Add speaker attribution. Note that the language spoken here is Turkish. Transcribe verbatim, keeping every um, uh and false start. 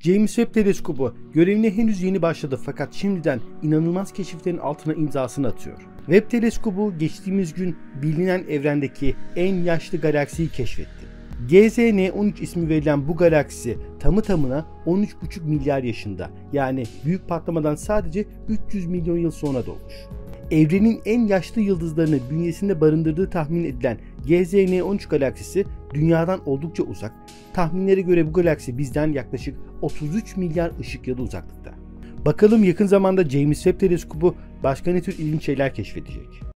Speaker 1: James Webb Teleskobu görevine henüz yeni başladı fakat şimdiden inanılmaz keşiflerin altına imzasını atıyor. Webb Teleskobu geçtiğimiz gün bilinen evrendeki en yaşlı galaksiyi keşfetti. G Z N on üç ismi verilen bu galaksi tamı tamına on üç buçuk milyar yaşında, yani büyük patlamadan sadece üç yüz milyon yıl sonra doğmuş. Evrenin en yaşlı yıldızlarını bünyesinde barındırdığı tahmin edilen G Z N on üç galaksisi dünyadan oldukça uzak. Tahminlere göre bu galaksi bizden yaklaşık otuz üç milyar ışık yılı uzaklıkta. Bakalım yakın zamanda James Webb Teleskobu başka ne tür ilginç şeyler keşfedecek?